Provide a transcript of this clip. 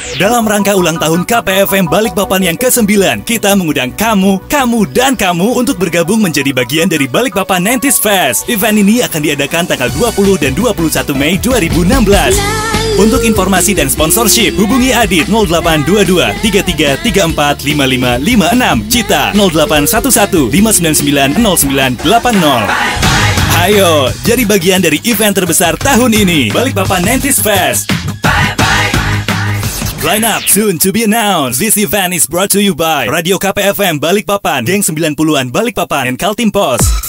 Dalam rangka ulang tahun KPFM Balikpapan yang ke-9, kita mengundang kamu, dan kamu untuk bergabung menjadi bagian dari Balikpapan 90s Fest. Event ini akan diadakan tanggal 20 dan 21 Mei 2016. Untuk informasi dan sponsorship, hubungi Adit 0822 3334 5556, Cita 0811 599 0980. Ayo, jadi bagian dari event terbesar tahun ini, Balikpapan 90s Fest. Line up soon to be announced. This event is brought to you by Radio KPFM Balikpapan, Geng 90-an Balikpapan, and Kaltim Pos.